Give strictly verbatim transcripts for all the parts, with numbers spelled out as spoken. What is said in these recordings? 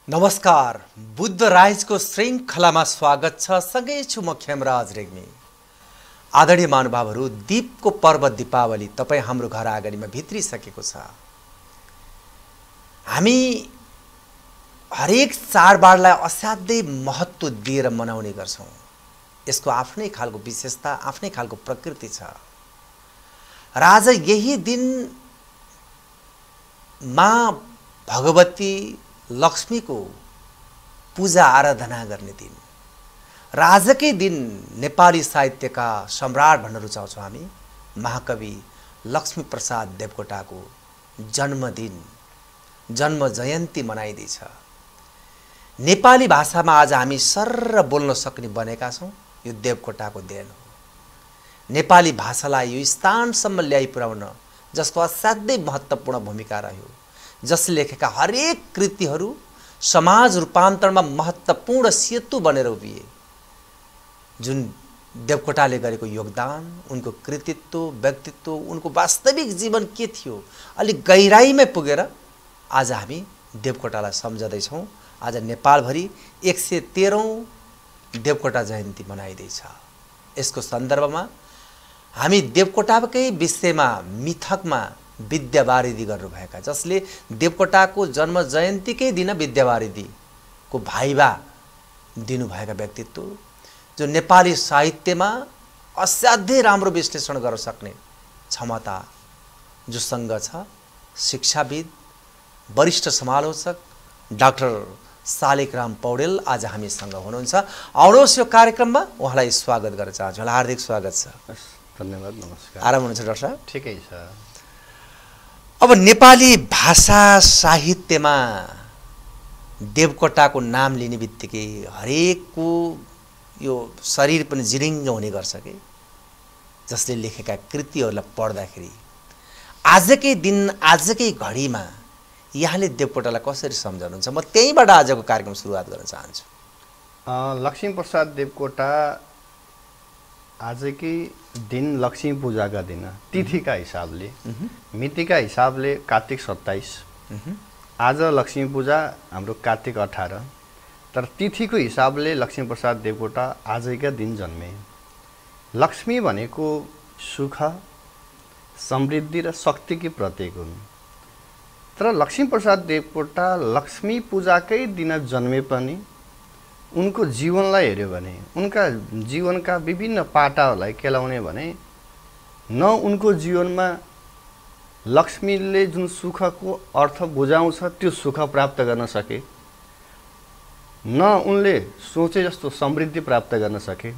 नमस्कार, बुद्ध राइजको श्रृङ्खलामा स्वागत छ। सँगै छु म खेमराज रेग्मी। आदरणीय महानुभावहरू, दीपको पर्व दीपावली तपाईँ हाम्रो घर अगाडिमा भित्रिसकेको छ। हामी हरेक चाडबाडलाई असाध्यै महत्त्व दिएर मनाउने गर्छौँ। यसको आफ्नै खालको विशेषता, आफ्नै खालको प्रकृति छ। र आज यही दिन माँ भगवती लक्ष्मीको पूजा आराधना गर्ने दिन र आजकै दिन नेपाली साहित्यका सम्राट भन्न रुचाउँछौँ हामी। महाकवि लक्ष्मीप्रसाद देवकोटाको जन्मदिन, जन्म जयन्ती मनाइँदैछ। नेपाली भाषामा आज हामी सर्र बोल्न सक्ने बनेका छौँ, यो देवकोटाको देन हो। नेपाली भाषालाई यो स्थानसम्म ल्याइ पुर्याउन जसको असाध्यै महत्त्वपूर्ण भूमिका रह्यो, जसले लेखेका हरेक कृतिहरू समाज रूपान्तरणमा महत्त्वपूर्ण सेतु बनेर उभिए। जुन देवकोटाले गरेको योगदान, उनको कृतित्व, व्यक्तित्व, उनको वास्तविक जीवन के थियो, अलिक गहिराइमै पुगेर आज हामी देवकोटालाई सम्झँदैछौँ। आज नेपालभरि एक सय तेह्रौँ देवकोटा जयन्ती मनाइँदैछ। यसको सन्दर्भमा हामी देवकोटाकै विषयमा मिथकमा विद्यावारिधि गर्नुभएका, जसले देवकोटाको जन्म जयन्तीकै दिन विद्यावारिधिको भाइबा दिनुभएका व्यक्तित्व, जो नेपाली साहित्यमा असाध्यै राम्रो विश्लेषण गर्न सक्ने क्षमता जोसँग छ। शिक्षाविद, वरिष्ठ समालोचक डाक्टर शालिग्राम पौडेल आज हामीसँग हुनुहुन्छ। आउनुहोस् यो कार्यक्रममा उहाँलाई स्वागत गर्न चाहन्छु। हार्दिक स्वागत छ। धन्यवाद, नमस्कार। आराम हुनुहुन्छ डाक्टर साहब? ठिकै छ। अब नेपाली भाषा साहित्यमा देवकोटाको नाम लिने बित्तिकै हरेकको यो शरीर पनि जिरिङ्ग हुने गर्छ कि, जसले लेखेका कृतिहरूलाई पढ्दाखेरि। आजकै दिन, आजकै घडीमा यहाँले देवकोटालाई कसरी सम्झाउनुहुन्छ? म त्यहीँबाट आजको कार्यक्रम सुरुवात गर्न चाहन्छु। लक्ष्मीप्रसाद देवकोटा आजकै दिन लक्ष्मी पूजाका दिन, तिथिका हिसाबले, मितिका हिसाबले कार्तिक सत्ताइस, आज लक्ष्मी पूजा हाम्रो कार्तिक अठार, तर तिथिको हिसाबले लक्ष्मीप्रसाद देवकोटा आजैका दिन जन्मे। लक्ष्मी भनेको सुख, समृद्धि र शक्तिकी प्रतीक हुन्। तर लक्ष्मीप्रसाद देवकोटा लक्ष्मी पूजाकै दिन जन्मे पनि उनको जीवनलाई हेऱ्यो भने, उनका जीवनका विभिन्न पाटाहरूलाई केलाउने भने, न उनको जीवनमा लक्ष्मीले जुन सुखको अर्थ बुझाउँछ त्यो सुख प्राप्त गर्न सके, न उनले सोचे जस्तो समृद्धि प्राप्त गर्न सके,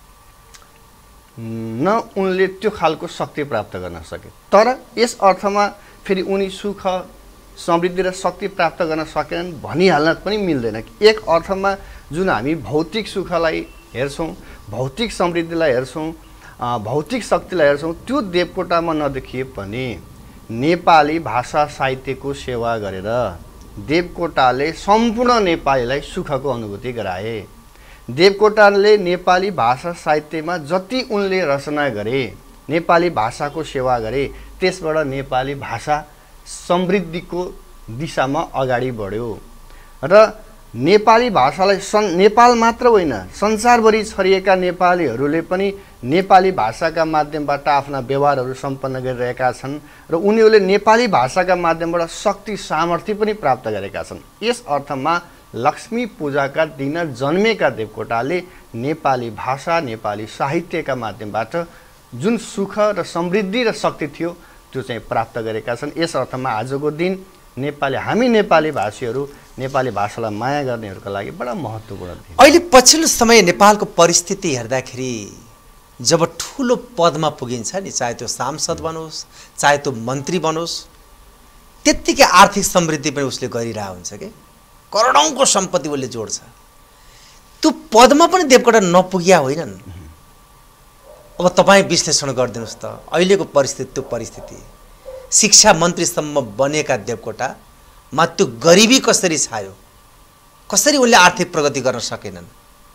न उनले त्यो खालको शक्ति प्राप्त गर्न सके। तर यस अर्थमा फेरि उनी सुख, समृद्धि र शक्ति प्राप्त गर्न सकेनन् भनिहाल्न पनि मिल्दैन। एक अर्थमा जुन हामी भौतिक सुखलाई हेर्छौँ, भौतिक समृद्धिलाई हेर्छौँ, भौतिक शक्तिलाई हेर्छौँ, त्यो देवकोटामा नदेखिए पनि नेपाली भाषा साहित्यको सेवा गरेर देवकोटाले सम्पूर्ण नेपालीलाई सुखको अनुभूति गराए। देवकोटाले नेपाली भाषा साहित्यमा जति उनले रचना गरे, नेपाली भाषाको सेवा गरे, त्यसबाट नेपाली भाषा समृद्धिको दिशामा अगाडि बढ्यो। र नेपाली भाषालाई सन् नेपाल मात्र होइन, संसारभरि छरिएका नेपालीहरूले पनि नेपाली भाषाका माध्यमबाट आफ्ना व्यवहारहरू सम्पन्न गरिरहेका छन् र उनीहरूले नेपाली भाषाका माध्यमबाट शक्ति, सामर्थ्य पनि प्राप्त गरेका छन्। यस अर्थमा लक्ष्मी पूजाका दिन जन्मेका देवकोटाले नेपाली भाषा, नेपाली साहित्यका माध्यमबाट जुन सुख र समृद्धि र शक्ति थियो त्यो चाहिँ प्राप्त गरेका छन्। यस अर्थमा आजको दिन नेपाली, हामी नेपाली भाषीहरू, नेपाली भाषालाई माया गर्नेहरूका लागि बडा महत्त्वपूर्ण दिन। अहिले पछिल्लो समय नेपालको परिस्थिति हेर्दाखेरि जब ठुलो पदमा पुगिन्छ नि, चाहे त्यो सांसद बनोस्, चाहे त्यो मन्त्री बनोस्, त्यत्तिकै आर्थिक समृद्धि पनि उसले गरिरहेको हुन्छ कि, करोडौँको सम्पत्ति उसले जोड्छ। त्यो पदमा पनि देवकोटा नपुग्या होइनन्। अब तपाईँ विश्लेषण गरिदिनुहोस् त, अहिलेको परिस्थिति, त्यो परिस्थिति शिक्षा मन्त्रीसम्म बनेका देवकोटामा त्यो गरिबी कसरी छायो, कसरी उनले आर्थिक प्रगति गर्न सकेनन्?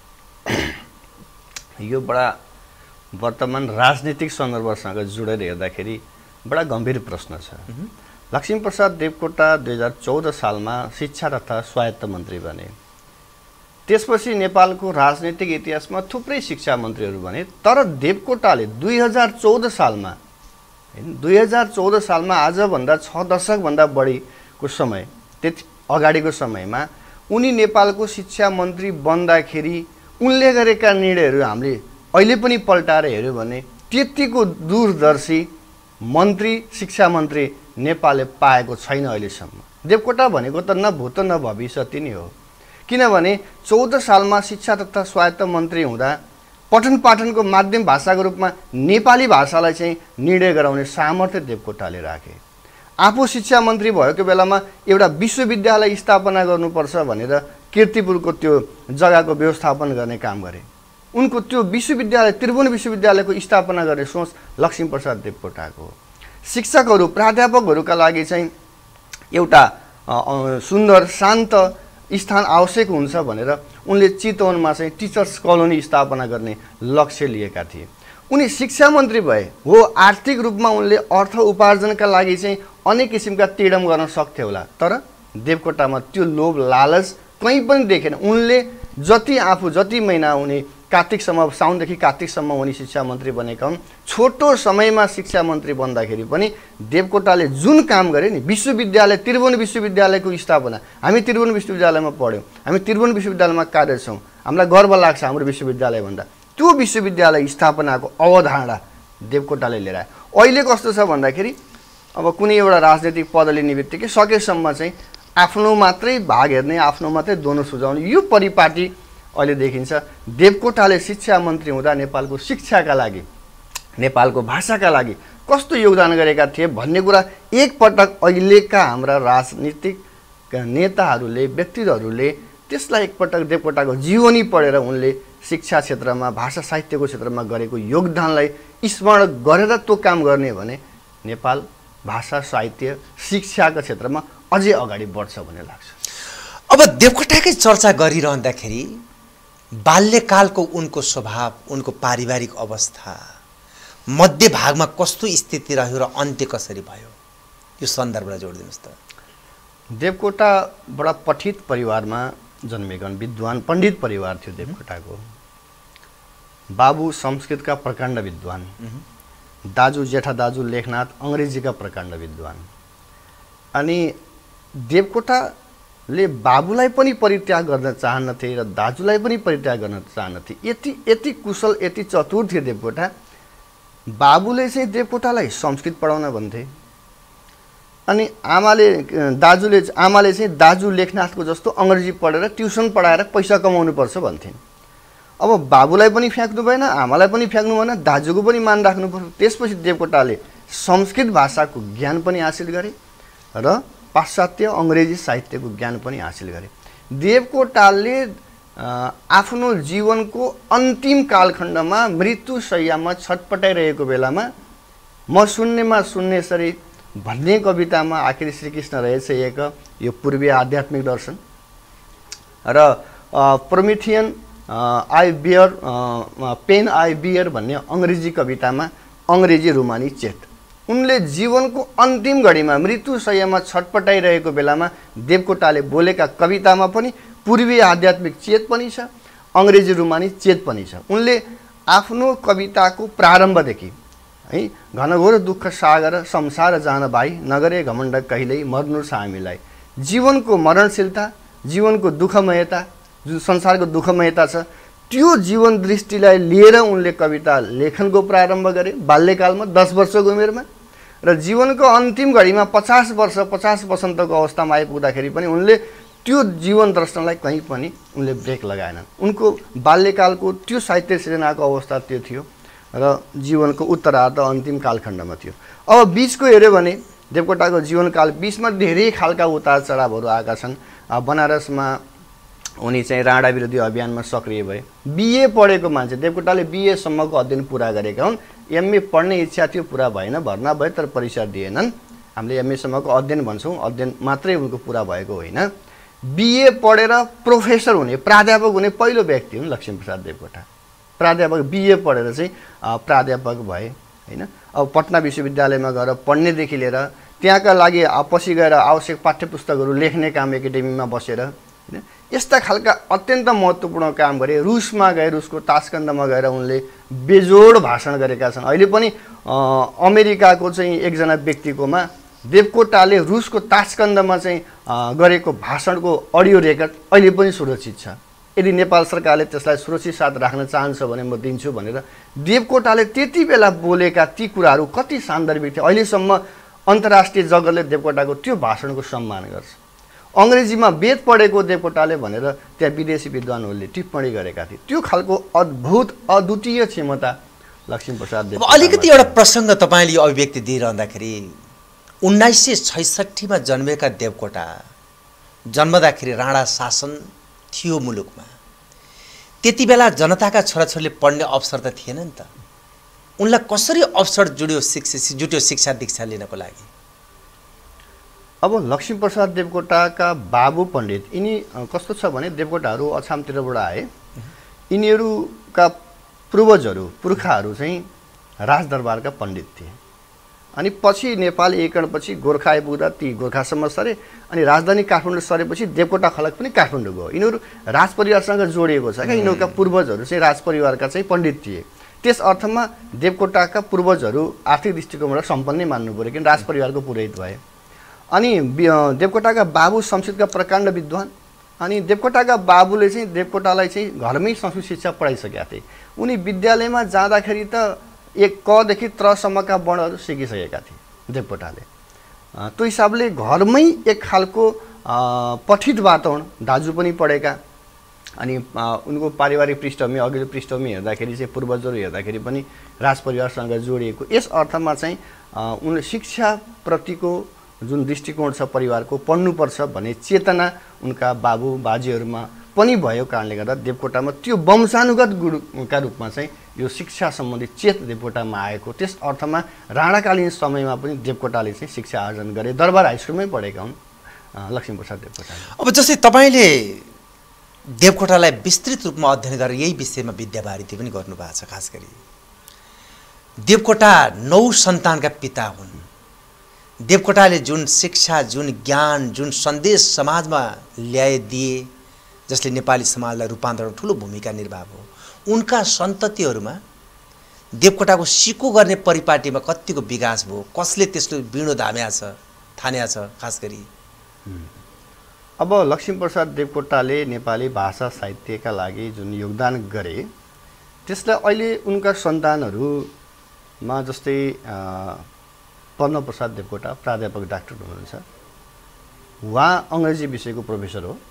यो बडा वर्तमान राजनीतिक सन्दर्भसँग जोडेर हेर्दाखेरि बडा गम्भीर प्रश्न छ। लक्ष्मीप्रसाद देवकोटा दुई हजार चौध सालमा शिक्षा तथा स्वायत्त मन्त्री बने। त्यसपछि नेपालको राजनीतिक इतिहासमा थुप्रै शिक्षा मन्त्रीहरू बने, तर देवकोटाले दुई हजार चौध सालमा हैन दुई हजार चौध सालमा आजभन्दा छ दशकभन्दा बढीको समय, त्यति अगाडिको समयमा उनी नेपालको शिक्षा मन्त्री बन्दाखेरि उनले गरेका निर्णयहरू हामीले अहिले पनि पल्टाएर हेऱ्यो भने त्यतिको दूरदर्शी मन्त्री शिक्षा मन्त्री नेपालले पाएको छैन अहिलेसम्म। देवकोटा भनेको त न भूत न भविष्य नै हो, किनभने चौध सालमा शिक्षा तथा स्वायत्त मन्त्री हुँदा पठन पाठनको माध्यम भाषाको रूपमा नेपाली भाषालाई चाहिँ निर्णय गराउने सामर्थ्य देवकोटाले राखे। आफू शिक्षा मन्त्री भएको बेलामा एउटा विश्वविद्यालय स्थापना गर्नुपर्छ भनेर कीर्तिपुरको त्यो जग्गाको व्यवस्थापन गर्ने काम गरे। उनको त्यो विश्वविद्यालय त्रिभुवन विश्वविद्यालयको स्थापना गर्ने सोच लक्ष्मीप्रसाद देवकोटाको हो। शिक्षकहरू प्राध्यापकहरूका लागि चाहिँ एउटा सुन्दर शान्त स्थान आवश्यक हुन्छ भनेर उनले चितवनमा चाहिँ टिचर्स कलोनी स्थापना गर्ने लक्ष्य लिएका थिए। उनी शिक्षा मन्त्री भए हो, आर्थिक रूपमा उनले अर्थ उपार्जनका लागि चाहिँ अनेक किसिमका तिडम गर्न सक्थे होला, तर देवकोटामा त्यो लोभ लालच कहीँ पनि देखेन। उनले जति आफू जति महिना उनी कार्तिकसम्म साउनदेखि कार्तिकसम्म उनी शिक्षा मन्त्री बनेका हुन्, छोटो समयमा शिक्षा मन्त्री बन्दाखेरि पनि देवकोटाले जुन काम गरे नि, विश्वविद्यालय त्रिभुवन विश्वविद्यालयको स्थापना, हामी त्रिभुवन विश्वविद्यालयमा पढ्यौँ, हामी त्रिभुवन विश्वविद्यालयमा कार्य छौँ, हामीलाई गर्व लाग्छ हाम्रो विश्वविद्यालय भन्दा, त्यो विश्वविद्यालय स्थापनाको अवधारणा देवकोटाले लिएर आयो। अहिले कस्तो छ भन्दाखेरि अब कुनै एउटा राजनैतिक पद लिने बित्तिकै सकेसम्म चाहिँ आफ्नो मात्रै भाग हेर्ने, आफ्नो मात्रै दोनो सुझाउने यो परिपाटी अहिले देखिन्छ। देवकोटाले शिक्षा मन्त्री हुँदा नेपालको शिक्षाका लागि, नेपालको भाषाका लागि कस्तो योगदान गरेका थिए भन्ने कुरा एकपटक अहिलेका हाम्रा राजनीतिक नेताहरूले, व्यक्तित्वहरूले त्यसलाई एकपटक देवकोटाको जीवनी पढेर उनले शिक्षा क्षेत्रमा, भाषा साहित्यको क्षेत्रमा गरेको योगदानलाई स्मरण गरेर त्यो काम गर्ने भने नेपाल भाषा साहित्य शिक्षाको क्षेत्रमा अझै अगाडि बढ्छ भन्ने लाग्छ। अब देवकोटाकै चर्चा गरिरहँदाखेरि बाल्यकालको उनको स्वभाव, उनको पारिवारिक अवस्था, मध्य भागमा कस्तो स्थिति रह्यो र अन्त्य कसरी भयो, यो सन्दर्भलाई जोडिदिनुहोस् त। देवकोटा बडा पठित परिवारमा जन्मेका विद्वान पण्डित परिवार थियो देवकोटाको। बाबु संस्कृतका प्रकाण्ड विद्वान, दाजु जेठा दाजु लेखनाथ अङ्ग्रेजीका प्रकाण्ड विद्वान। अनि देवकोटाले बाबुलाई पनि परित्याग गर्न चाहन्नथे र दाजुलाई पनि परित्याग गर्न चाहन्नथे। यति यति कुशल, यति चतुर थिए देवकोटा। बाबुले चाहिँ देवकोटालाई संस्कृत पढाउन भन्थे, अनि आमाले दाजुले आमाले चाहिँ दाजु लेखनाथको जस्तो अङ्ग्रेजी पढेर ट्युसन पढाएर पैसा कमाउनुपर्छ भन्थिन्। अब बाबुलाई पनि फ्याँक्नु भएन, आमालाई पनि फ्याँक्नु भएन, दाजुको पनि मान राख्नु पर्यो। त्यसपछि देवकोटाले संस्कृत भाषाको ज्ञान पनि हासिल गरे र पाश्चात्य अङ्ग्रेजी साहित्यको ज्ञान पनि हासिल गरे। देवकोटाले आफ्नो जीवनको अन्तिम कालखण्डमा मृत्युशय्यामा छटपटाइरहेको बेलामा म शून्यमा शून्यसरी भन्ने कवितामा आखिर श्रीकृष्ण रहेछ एक यो पूर्वीय आध्यात्मिक दर्शन र Promethean I bear pain I bear भन्ने अङ्ग्रेजी कवितामा अङ्ग्रेजी रुमानी चेत। उनले जीवनको अन्तिम घडीमा मृत्युशय्यामा छटपटाइरहेको बेलामा देवकोटाले बोलेका कवितामा पनि पूर्वीय आध्यात्मिक चेत पनि छ, अङ्ग्रेजी रुमानी चेत पनि छ। उनले आफ्नो कविताको प्रारम्भदेखि है घनघोर दुःख सागर संसार जान भाइ नगरे घमण्ड कहिल्यै मर्नु छ हामीलाई, जीवनको मरणशीलता, जीवनको दुःखमयता, जुन संसारको दुःखमयता छ त्यो जीवन दृष्टिलाई लिएर उनले कविता लेखनको प्रारम्भ गरे बाल्यकालमा दस वर्षको उमेरमा। र जीवनको अन्तिम घडीमा पचास वर्ष पचास वसन्तको अवस्थामा आइपुग्दाखेरि पनि उनले त्यो जीवन दर्शनलाई कहीँ पनि उनले ब्रेक लगाएनन्। उनको बाल्यकालको त्यो साहित्य सृजनाको अवस्था त्यो थियो र जीवनको उत्तरार्ध अन्तिम कालखण्डमा थियो। अब बिचको हेऱ्यो भने देवकोटाको जीवनकाल बिचमा धेरै खालका उतार चढावहरू आएका छन्। बनारसमा उनी चाहिँ राणा विरोधी अभियानमा सक्रिय भए। बिए पढेको मान्छे, देवकोटाले बिएसम्मको अध्ययन पुरा गरेका हुन्। एमए पढ्ने इच्छा थियो, पुरा भएन, भर्ना भए तर परीक्षा दिएनन्। हामीले एमएसम्मको अध्ययन भन्छौँ, अध्ययन मात्रै उनको पुरा भएको होइन। बिए पढेर प्रोफेसर हुने, प्राध्यापक हुने पहिलो व्यक्ति हुन् लक्ष्मीप्रसाद देवकोटा। प्राध्यापक बिए पढेर चाहिँ प्राध्यापक भए होइन। अब पटना विश्वविद्यालयमा गएर पढ्नेदेखि लिएर त्यहाँका लागि पछि गएर आवश्यक पाठ्यपुस्तकहरू लेख्ने काम एकाडेमीमा बसेर हैन यस्ता खालका अत्यन्त महत्त्वपूर्ण काम गरे। रुसमा गए, रुसको तास्कन्दमा गएर उनले बेजोड भाषण गरेका छन्। अहिले पनि अमेरिकाको चाहिँ एकजना व्यक्तिकोमा देवकोटाले रुसको तास्कन्दमा चाहिँ गरेको भाषणको अडियो रेकर्ड अहिले पनि सुरक्षित छ। यदि नेपाल सरकारले त्यसलाई सुरक्षित साथ राख्न चाहन्छ भने म दिन्छु भनेर देवकोटाले त्यति बेला बोलेका ती कुराहरू कति सान्दर्भिक थिए। अहिलेसम्म अन्तर्राष्ट्रिय जगतले देवकोटाको त्यो भाषणको सम्मान गर्छ। अङ्ग्रेजीमा वेद पढेको देवकोटाले भनेर त्यहाँ विदेशी विद्वानहरूले टिप्पणी गरेका थिए। त्यो खालको अद्भुत अद्वितीय क्षमता लक्ष्मीप्रसाद देवकोटा। अलिकति एउटा प्रसङ्ग तपाईँले यो अभिव्यक्ति दिइरहँदाखेरि उन्नाइस सय छैसठीमा जन्मेका देवकोटा जन्मदाखेरि राणा शासन थियो मुलुकमा। त्यति बेला जनताका छोराछोरीले पढ्ने अवसर त थिएन नि त। उनलाई कसरी अवसर जुड्यो शिक्षा जुट्यो शिक्षा दीक्षा लिनको लागि? अब लक्ष्मीप्रसाद देवकोटाका बाबु पण्डित यिनी कस्तो छ भने देवकोटाहरू अछामतिरबाट आए। यिनीहरूका पूर्वजहरू पुर्खाहरू चाहिँ राजदरबारका पण्डित थिए। अनि पछि नेपाल एकीकरणपछि गोर्खा आइपुग्दा ती गोर्खासम्म सरे अनि राजधानी काठमाडौँ सरेपछि देवकोटा खलक पनि काठमाडौँ गयो। यिनीहरू राजपरिवारसँग जोडिएको छ क्या। यिनीहरूका पूर्वजहरू चाहिँ राजपरिवारका चाहिँ पण्डित थिए। त्यस अर्थमा देवकोटाका पूर्वजहरू आर्थिक दृष्टिकोणबाट सम्पन्नै मान्नु पऱ्यो किन राजपरिवारको पुरोहित भए। अनि देवकोटाका बाबु संस्कृतका प्रकाण्ड विद्वान। अनि देवकोटाका बाबुले चाहिँ देवकोटालाई चाहिँ घरमै संस्कृत शिक्षा पढाइसकेका थिए। उनी विद्यालयमा जाँदाखेरि त एक कदेखि त्रसम्मका वर्णहरू सिकिसकेका थिए देवकोटाले। त्यो हिसाबले घरमै एक खालको पठित वातावरण, दाजु पनि पढेका अनि उनको पारिवारिक पृष्ठभूमि अघिल्लो पृष्ठभूमि हेर्दाखेरि चाहिँ पूर्वजहरू हेर्दाखेरि पनि राजपरिवारसँग जोडिएको। यस अर्थमा चाहिँ उनले शिक्षाप्रतिको जुन दृष्टिकोण छ परिवारको पढ्नुपर्छ भन्ने चेतना उनका बाबु बाजेहरूमा पनि भएको कारणले गर्दा देवकोटामा त्यो वंशानुगत गुणका रूपमा चाहिँ यो शिक्षा सम्बन्धी चेत देवकोटामा आएको। त्यस अर्थमा राणाकालीन समयमा पनि देवकोटाले चाहिँ शिक्षा आर्जन गरे। दरबार हाई स्कुलमै पढेका हुन् लक्ष्मीप्रसाद देवकोटा। अब जस्तै तपाईँले देवकोटालाई विस्तृत रूपमा अध्ययन गरेर यही विषयमा विद्यावारिधि पनि गर्नुभएको छ। खास गरी देवकोटा नौ सन्तानका पिता हुन्। देवकोटाले जुन शिक्षा, जुन ज्ञान, जुन सन्देश समाजमा ल्याए दिए जसले नेपाली समाजलाई रूपान्तरण ठुलो भूमिका निर्वाह भयो, उनका सन्ततिहरूमा देवकोटाको सिको गर्ने परिपाटीमा कतिको विकास भयो, कसले त्यसले बिँडो धाम्या छ थान्या छ? खास गरी अब लक्ष्मीप्रसाद देवकोटाले नेपाली भाषा साहित्यका लागि जुन योगदान गरे त्यसलाई अहिले उनका सन्तानहरूमा जस्तै पद्मप्रसाद देवकोटा प्राध्यापक डाक्टर हुनुहुन्छ। उहाँ अङ्ग्रेजी विषयको प्रोफेसर हो।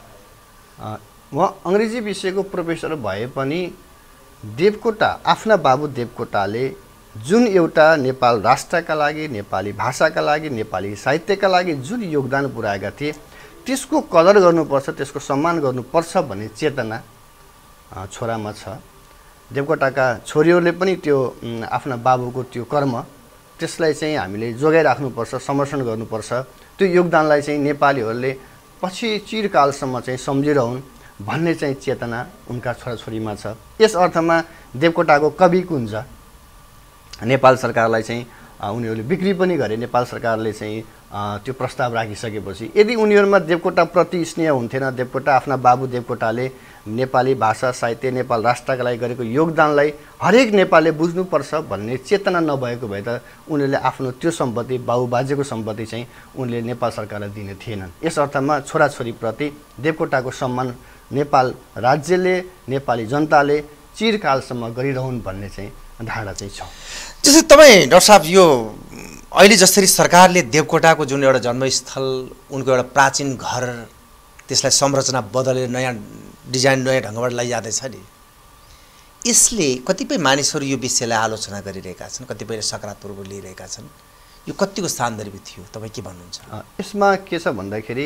उहाँ अङ्ग्रेजी विषयको प्रोफेसर भए पनि देवकोटा आफ्ना बाबु देवकोटाले जुन एउटा नेपाल राष्ट्रका लागि, नेपाली भाषाका लागि, नेपाली साहित्यका लागि जुन योगदान पुर्याएका थिए त्यसको कदर गर्नुपर्छ, त्यसको सम्मान गर्नुपर्छ भन्ने चेतना छोरामा छ। देवकोटाका छोरीहरूले पनि त्यो आफ्ना बाबुको त्यो कर्म त्यसलाई चाहिँ हामीले जोगाइराख्नुपर्छ, समर्थन गर्नुपर्छ। त्यो योगदानलाई चाहिँ नेपालीहरूले पछि चिरकालसम्म चाहिँ सम्झिरहन् भन्ने चाहिँ चेतना उनका छोराछोरीमा छ। यस अर्थमा देवकोटाको कवि कुञ्ज नेपाल सरकारलाई चाहिँ उनीहरूले बिक्री पनि गरे। नेपाल सरकारले चाहिँ त्यो प्रस्ताव राखिसकेपछि यदि उनीहरूमा देवकोटाप्रति स्नेह हुन्थेन, देवकोटा आफ्ना बाबु देवकोटाले नेपाली भाषा साहित्य, नेपाल राष्ट्रका लागि गरेको योगदानलाई हरेक नेपालले बुझ्नुपर्छ भन्ने चेतना नभएको भए त उनीहरूले आफ्नो त्यो सम्पत्ति, बाबु बाजेको सम्पत्ति चाहिँ उनले नेपाल सरकारलाई दिने थिएनन्। यस अर्थमा छोराछोरीप्रति देवकोटाको सम्मान नेपाल राज्यले, नेपाली जनताले चिरकालसम्म गरिरहन् भन्ने चाहिँ धारणा चाहिँ छ। जस्तै तपाईँ डाक्टर साहब यो अहिले जसरी सरकारले देवकोटाको जुन एउटा जन्मस्थल, उनको एउटा प्राचीन घर, त्यसलाई संरचना बदलेर नयाँ डिजाइन, नयाँ ढङ्गबाट लैजाँदैछ नि, यसले कतिपय मानिसहरू यो विषयलाई आलोचना गरिरहेका छन्, कतिपयले सकारात्मक लिइरहेका छन्। यो कतिको सान्दर्भिक थियो, तपाईँ के भन्नुहुन्छ? यसमा के छ भन्दाखेरि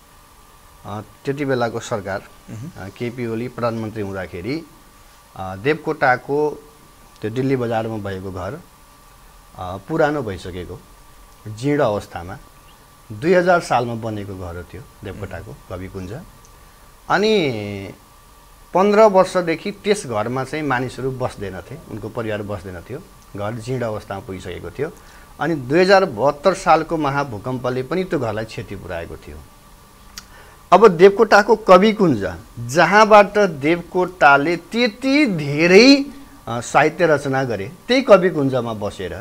त्यति बेलाको सरकार केपी ओली प्रधानमन्त्री हुँदाखेरि देवकोटाको त्यो दिल्ली बजारमा भएको घर पुरानो भइसकेको जीर्ण अवस्थामा दुई हजार सालमा बनेको घर हो त्यो देवकोटाको कविकुञ्ज। अनि पन्ध्र वर्षदेखि त्यस घरमा चाहिँ मानिसहरू बस्दैनथे, उनको परिवार बस्दैनथ्यो। घर जीर्ण अवस्थामा पुगिसकेको थियो। अनि दुई हजार बहत्तर सालको महाभूकम्पले पनि त्यो घरलाई क्षति पुर्याएको थियो। अब देवकोटाको कविकुञ्ज जहाँबाट देवकोटाले त्यति धेरै साहित्य रचना गरे त्यही कविकुञ्जमा बसेर,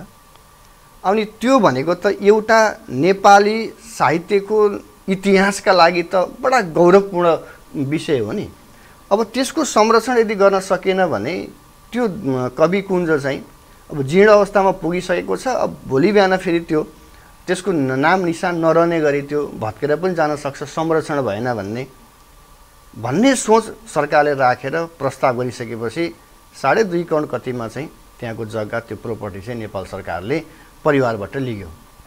अनि त्यो भनेको त एउटा नेपाली साहित्यको इतिहासका लागि त बडा गौरवपूर्ण विषय हो नि। अब त्यसको संरक्षण यदि गर्न सकेन भने त्यो कविकुञ्ज चाहिँ अब जीर्ण अवस्थामा पुगिसकेको छ। अब भोलि बिहान फेरि त्यो त्यसको नाम निशान नरहने गरी त्यो भत्केर पनि जान सक्छ, संरक्षण भएन भन्ने भन्ने सोच सरकारले राखेर प्रस्ताव गरिसकेपछि साढे दुई करोड कतिमा चाहिँ त्यहाँको जग्गा त्यो प्रोपर्टी चाहिँ नेपाल सरकारले परिवारबाट लियो।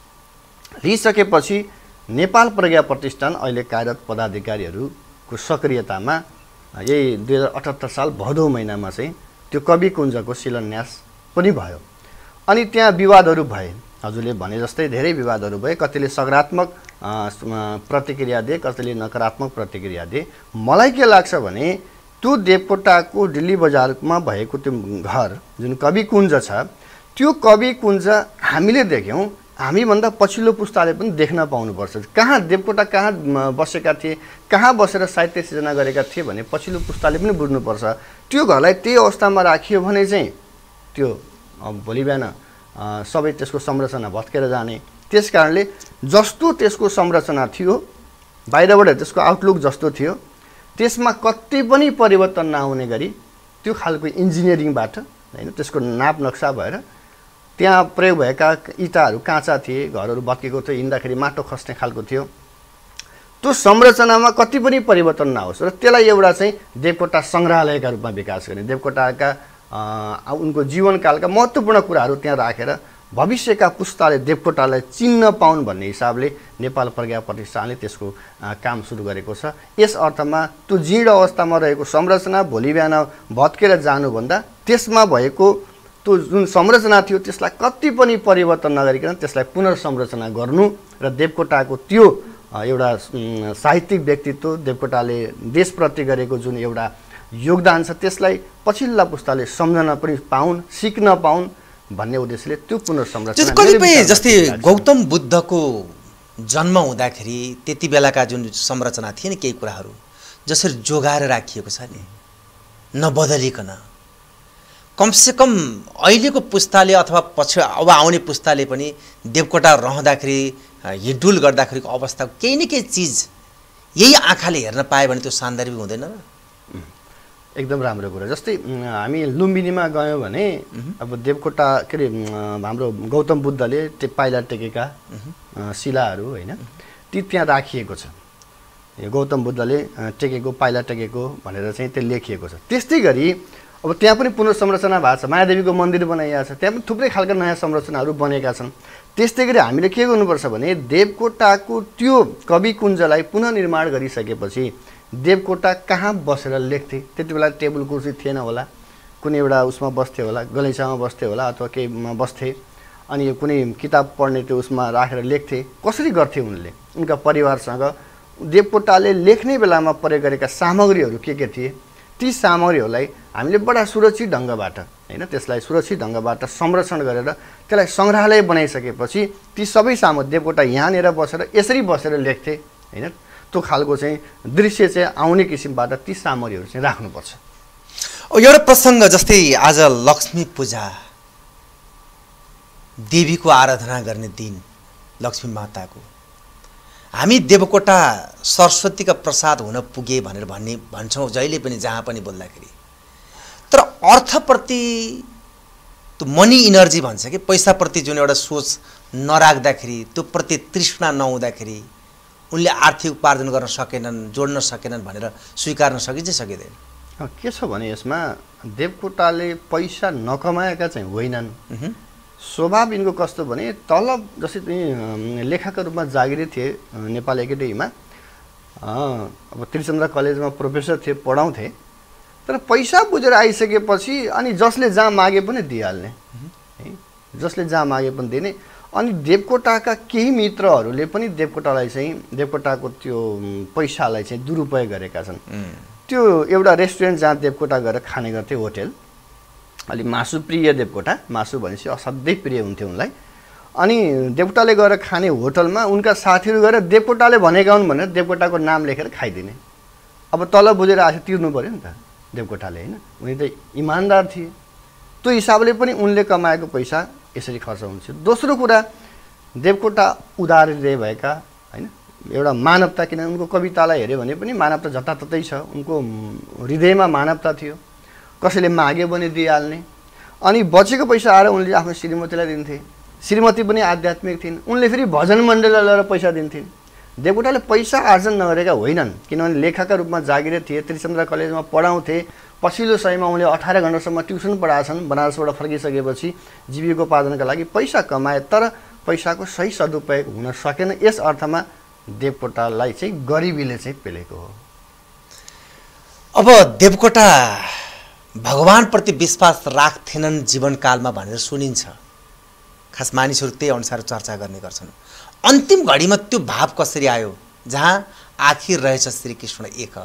लिइसकेपछि नेपाल प्रज्ञा प्रतिष्ठान अहिले कार्यरत पदाधिकारीहरूको सक्रियतामा यही दुई हजार अठहत्तर साल भदौ महिनामा चाहिँ त्यो कविकुञ्जको शिलान्यास पनि भयो। अनि त्यहाँ विवादहरू भए, हजुरले भने जस्तै धेरै विवादहरू भए। कतिले सकारात्मक प्रतिक्रिया दिए, कतिले नकारात्मक प्रतिक्रिया दिए। मलाई के लाग्छ भने त्यो देवकोटाको दिल्ली बजारमा भएको त्यो घर जुन कविकुञ्ज छ, त्यो कविकुञ्ज हामीले देख्यौँ, हामीभन्दा पछिल्लो पुस्ताले पनि देख्न पाउनुपर्छ। कहाँ देवकोटा कहाँ बसेका थिए, कहाँ बसेर साहित्य सिर्जना गरेका थिए भने पछिल्लो पुस्ताले पनि बुझ्नुपर्छ। त्यो घरलाई त्यही अवस्थामा राखियो भने चाहिँ त्यो भोलि बिहान सबै त्यसको संरचना भत्केर जाने। त्यस कारणले जस्तो त्यसको संरचना थियो, बाहिरबाट त्यसको आउटलुक जस्तो थियो, त्यसमा कति पनि परिवर्तन नआउने गरी त्यो खालको इन्जिनियरिङबाट हैन त्यसको नाप नक्सा भएर त्यहाँ प्रयोग भएका इँटाहरू काँचा थिए, घरहरू भत्केको थियो, हिँड्दाखेरि माटो खस्ने खालको थियो। त्यो संरचनामा कति पनि परिवर्तन नहोस् र त्यसलाई एउटा चाहिँ देवकोटा सङ्ग्रहालयका रूपमा विकास गर्ने, देवकोटाका उनको जीवनकालका महत्त्वपूर्ण कुराहरू त्यहाँ राखेर भविष्यका पुस्ताले देवकोटालाई चिन्न पाउन् भन्ने हिसाबले नेपाल प्रज्ञा प्रतिष्ठानले त्यसको काम सुरु गरेको छ। यस अर्थमा त्यो जीर्ण अवस्थामा रहेको संरचना भोलि बिहान भत्केर जानुभन्दा त्यसमा भएको त्यो जुन संरचना थियो त्यसलाई कति पनि परिवर्तन नगरिकन त्यसलाई पुनर्संरचना गर्नु र देवकोटाको त्यो एउटा साहित्यिक व्यक्तित्व, देवकोटाले देशप्रति गरेको जुन एउटा योगदान छ त्यसलाई पछिल्ला पुस्ताले सम्झन पनि पाउन्, सिक्न पाउन् भन्ने उद्देश्यले त्यो पुनर्संरचना। कतिपय जस्तै गौतम बुद्धको जन्म हुँदाखेरि त्यति बेलाका जुन संरचना थिए नि, केही कुराहरू जसरी जोगाएर राखिएको छ नि नबदलिकन, कमसेकम अहिलेको पुस्ताले अथवा पछि अब आउने पुस्ताले पनि देवकोटा रहँदाखेरि हिँडुल गर्दाखेरिको अवस्था केही न केही चिज यही आँखाले हेर्न पायो भने त्यो सान्दर्भिक हुँदैन र? एकदम राम्रो कुरा। जस्तै हामी लुम्बिनीमा गयौँ भने अब देवकोटा के अरे हाम्रो गौतम बुद्धले त्यो पाइला टेकेका शिलाहरू होइन ती त्यहाँ राखिएको छ। यो गौतम बुद्धले टेकेको पाइला टेकेको भनेर चाहिँ त्यो लेखिएको छ। त्यस्तै गरी अब त्यहाँ पनि पुनर्संरचना भएको छ, मायादेवीको मन्दिर बनाइएको छ, त्यहाँ पनि थुप्रै खालका नयाँ संरचनाहरू बनेका छन्। त्यस्तै गरी हामीले के गर्नुपर्छ भने देवकोटाको त्यो कविकुञ्जलाई पुनर्निर्माण गरिसकेपछि देवकोटा कहाँ बसेर लेख्थे, त्यति बेला टेबल कुर्सी थिएन होला, कुनै एउटा उसमा बस्थे होला, गलैँचामा बस्थे होला अथवा केहीमा बस्थे, अनि कुनै किताब पढ्ने त्यो उसमा राखेर लेख्थे। कसरी गर्थे उनले उनका परिवारसँग? देवकोटाले लेख्ने बेलामा प्रयोग गरेका सामग्रीहरू के के थिए, ती सामग्रीहरूलाई हामीले बडा सुरक्षित ढङ्गबाट होइन त्यसलाई सुरक्षित ढङ्गबाट संरक्षण गरेर त्यसलाई सङ्ग्रहालय बनाइसकेपछि ती सबै सामग्री देवकोटा यहाँनिर बसेर यसरी बसेर लेख्थे होइन, त्यो खालको चाहिँ दृश्य चाहिँ आउने किसिमबाट ती सामग्रीहरू चाहिँ राख्नुपर्छ। एउटा प्रसङ्ग जस्तै आज लक्ष्मी पूजा, देवीको आराधना गर्ने दिन, लक्ष्मी माताको, हामी देवकोटा सरस्वतीका प्रसाद हुन पुगे भनेर भन्ने भन्छौँ जहिले पनि जहाँ पनि बोल्दाखेरि। तर अर्थप्रति त्यो मनी इनर्जी भन्छ कि पैसाप्रति जुन एउटा सोच नराख्दाखेरि, त्यो प्रति तृष्णा नहुँदाखेरि उनले आर्थिक उपार्जन गर्न सकेनन्, जोड्न सकेनन् भनेर स्वीकार्न सकिन्छ सकिँदैन? के छ भने यसमा देवकोटाले पैसा नकमाएका चाहिँ होइनन्। स्वभाव यिनको कस्तो भने तलब जस्तै लेखकका रूपमा जागिरी थिए नेपाल एकाडेमीमा, अब त्रिचन्द्र कलेजमा प्रोफेसर थिए, पढाउँथे। तर पैसा बुझेर आइसकेपछि अनि जसले जहाँ मागे पनि दिइहाल्ने है, जसले जहाँ मागे पनि दिने। अनि देवकोटाका केही मित्रहरूले पनि देवकोटालाई चाहिँ देवकोटाको त्यो पैसालाई चाहिँ दुरुपयोग गरेका छन्। त्यो एउटा रेस्टुरेन्ट जहाँ देवकोटा गएर खाने गर्थे, होटेल, अलि मासु प्रिय देवकोटा, मासु भनेपछि असाध्यै प्रिय हुन्थ्यो उनलाई। अनि देवकोटाले गएर खाने होटलमा उनका साथीहरू गएर देवकोटाले भनेका हुन् भनेर देवकोटाको नाम लेखेर खाइदिने। अब तल बुझेर आफै तिर्नु पर्यो नि त देवकोटाले, होइन? उनी त इमान्दार थिए। त्यो हिसाबले पनि उनले कमाएको पैसा यसरी खर्च हुन्छ। दोस्रो कुरा, देवकोटा उदार हृदय भएका, होइन? एउटा मानवता, किनभने उनको कवितालाई हेऱ्यो भने पनि मानवता जताततै छ। उनको हृदयमा मानवता थियो। कसैले माग्यो भने दिइहाल्ने। अनि बचेको पैसा आएर उनले आफ्नो श्रीमतीलाई दिन्थे। श्रीमती पनि आध्यात्मिक थिइन्। उनले फेरि भजन मण्डलीलाई लगेर पैसा दिन्थिन्। देवकोटाले पैसा आर्जन नगरेका होइनन्, किनभने लेखकका रूपमा जागिरे थिए। त्रिचन्द्र कलेजमा पढाउँथे। पछिल्लो समयमा उनले अठार घन्टासम्म ट्युसन पढाएछन्। बनारसबाट फर्किसकेपछि जीविकोपार्जनका लागि पैसा कमाए, तर पैसाको सही सदुपयोग हुन सकेन। यस अर्थमा देवकोटालाई चाहिँ गरिबीले चाहिँ पेलेको हो। अब देवकोटा भगवानप्रति विश्वास राख्थेनन् जीवनकालमा भनेर सुनिन्छ। खास मानिसहरू त्यही अनुसार चर्चा गर्ने गर्छन्। अन्तिम घडीमा त्यो भाव कसरी आयो जहाँ आखिर रहेछ श्रीकृष्ण एक?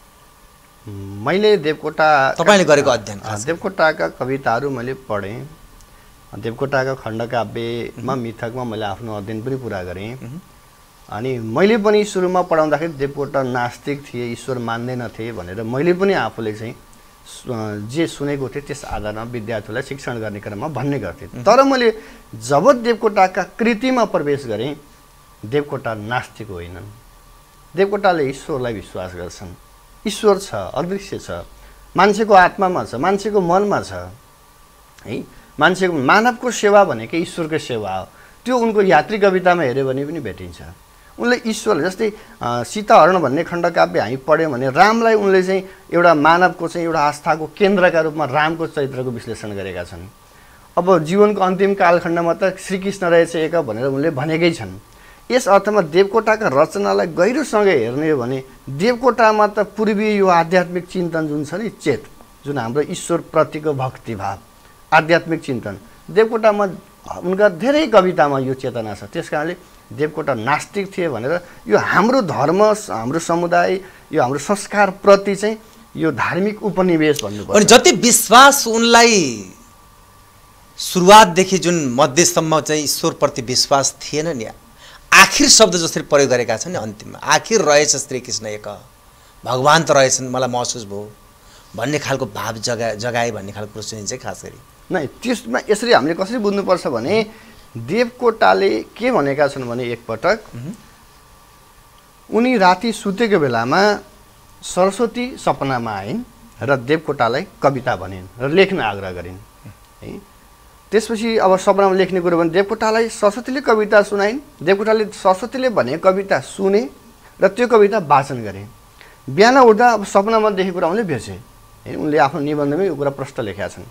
मैले देवकोटा तपाईँले गरेको अध्ययन, देवकोटाका कविताहरू मैले पढेँ। देवकोटाका खण्डकाव्यमा मिथकमा मैले आफ्नो अध्ययन पनि पुरा गरेँ। अनि मैले पनि सुरुमा पढाउँदाखेरि देवकोटा नास्तिक थिए, ईश्वर मान्दैनथे भनेर मैले पनि आफूले चाहिँ जे सुनेको थिएँ त्यस आधारमा विद्यार्थीलाई शिक्षण गर्ने क्रममा भन्ने गर्थेँ। तर मैले जब देवकोटाका कृतिमा प्रवेश गरेँ, देवकोटा नास्तिक होइनन्। देवकोटाले ईश्वरलाई विश्वास गर्छन्। ईश्वर छ, अदृश्य छ, मान्छेको आत्मामा छ, मान्छेको मनमा छ, है? मान्छेको मानवको सेवा भनेकै ईश्वरको सेवा हो। त्यो उनको यात्री कवितामा हेऱ्यो भने पनि भेटिन्छ। उनले ईश्वर, जस्तै सीताहरण भन्ने खण्डकाव्य हामी पढ्यौँ भने रामलाई उनले चाहिँ एउटा मानवको चाहिँ एउटा आस्थाको केन्द्रका रूपमा रामको चरित्रको विश्लेषण गरेका छन्। अब जीवनको अन्तिम कालखण्डमा त श्रीकृष्ण रहेछ एक भनेर उनले भनेकै छन्। यस अर्थमा देवकोटाका रचनालाई गहिरोसँगै हेर्ने हो भने देवकोटामा त पूर्वीय यो आध्यात्मिक चिन्तन जुन छ नि, चेत, जुन हाम्रो ईश्वरप्रतिको भक्तिभाव, आध्यात्मिक चिन्तन, देवकोटामा उनका धेरै कवितामा यो चेतना छ। त्यस कारणले देवकोटा नास्तिक थिए भनेर यो हाम्रो धर्म, हाम्रो समुदाय, यो हाम्रो संस्कारप्रति चाहिँ यो धार्मिक उपनिवेश भन्नुपर्छ। अनि जति विश्वास उनलाई सुरुवातदेखि जुन मध्यसम्म चाहिँ ईश्वरप्रति विश्वास थिएन नि, आखिर शब्द जसरी प्रयोग गरेका छन् नि अन्तिममा, आखिर रहेछ श्रीकृष्ण एक, भगवान त रहेछन्, मलाई महसुस भयो भन्ने खालको भाव जगा जगाए भन्ने खालको कुरो सुनिन्छ खास गरी। नै त्यसमा यसरी हामीले कसरी बुझ्नुपर्छ भने देवकोटाले के भनेका छन् भने एकपटक उनी राति सुतेको बेलामा सरस्वती सपनामा आइन् र देवकोटालाई कविता भनिन् र लेख्न आग्रह गरिन्, है? त्यसपछि अब सपनामा लेख्ने कुरो भने देवकोटालाई सरस्वतीले कविता सुनाइन्। देवकोटाले सरस्वतीले भने कविता सुने र त्यो कविता वाचन गरे। बिहान उठ्दा अब सपनामा देखेको कुरा उनले बिर्से, है? उनले आफ्नो निबन्धमै यो कुरा प्रष्ट लेखेका छन्।